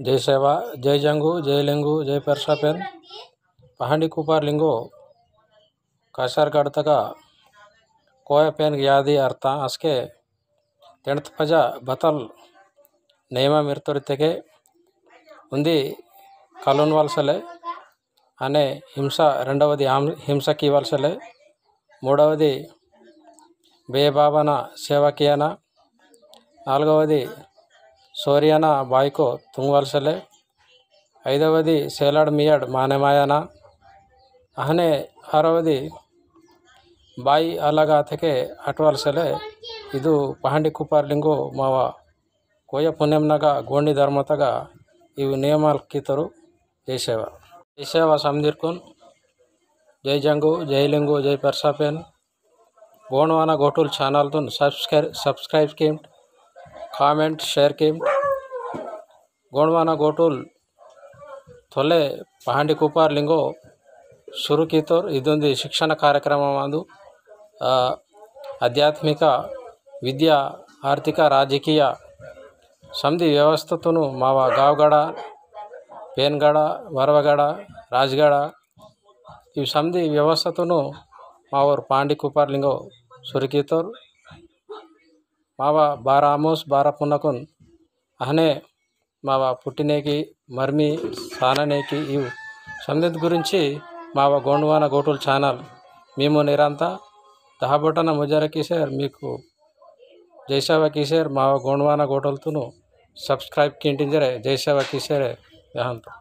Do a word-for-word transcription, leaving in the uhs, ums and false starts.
जय सेवा जय जंगू जय लिंगू जय परसापेन पहाड़ी कुपार लिंगो कासार गड़तगा कोय पेन यादी अर्ता अस्के तेणत पजा बतल नेमा मिर्तोरितेगे उंदी कलोन वलसले अने हिंस రెండవది హింసకి వలసలే మూడవది బేబాబన సేవకియన నాలుగవది సోరియన బాయ్కో తుంగవలసలే ఐదవది సేలాడ్ మియాడ్ మానేమాయన అహనే ఆరవది ಬಾಯಿ ಅಲಗ ಥಕೆ ಅಟ್ವಲ್ಸಲೆ ಇದು ಪಹಂಡಿ ಕುಪಾರ್ಲಿಂಗು ಮಾವ ಕೋಯ ಪುಣ್ಯಂನಗ ಗೋಂಡಿ ಧರ್ಮತಗ ಇವು ನಿಯಮಾಲ್ ಕಿತರು ಜೈ ಸೇವ ಜೈ ಸೇವ ಸಮದಿರ್ಕೊನ್ ಜೈ ಜಂಗು ಜೈ ಲಿಂಗು ಜೈ ಪರ್ಸಾಪೇನ್ ಗೋಣವಾನ ಗೋಟುಲ್ ಚಾನಲ್ ತುನ್ ಸಬ್ಸ್ಕ್ರೈಬ್ ಸಬ್ಸ್ಕ್ರೈಬ್ ಕಿಮ್ ಕಾಮೆಂಟ್ ಶೇರ್ ಕಿಮ್ ಗೋಣವಾನ ಗೋಟುಲ್ ಥೊಲೆ ಪಹಂಡಿ ಕುಪಾರ್ಲಿಂಗು ಶುರು ಕಿತೋರ್ ಇದೊಂದು ಶಿಕ್ಷಣ ಕಾರ್ಯಕ್ರಮ ಒಂದು ಆಧ್ಯಾತ್ಮಿಕ ವಿದ್ಯಾ ಆರ್ಥಿಕ ರಾಜಕೀಯ ಸಮಧಿ ವ್ಯವಸ್ಥೆತನು ಮಾವ ಗಾವಗಡ ಪೇನ್ಗಡ ವರವಗಡ ರಾಜಗಡ ಇವು ಸಮಧಿ ವ್ಯವಸ್ಥೆತನು ಮಾವರು ಪಾಂಡಿ ಕುಪಾರ್ಲಿಂಗೋ ಸುರುಕಿತೋರ್ ಮಾವ ಬಾರ ಆಮೋಸ್ ಬಾರ ಪುನಕುನ್ ಅಹನೆ మావ పుట్టినేకి మర్మి సాననేకి ఇవి సందిత్ గురించి మావ గోండవాన గోటుల్ ఛానల్ మేము నిరంతా దహబటన ముజార కిసేర్ మీకు జైసేవ కిసేర్ మావ గోండవాన గోటుల్తును సబ్స్క్రైబ్ కింటింజరే జైసేవ కిసేరే యహంతో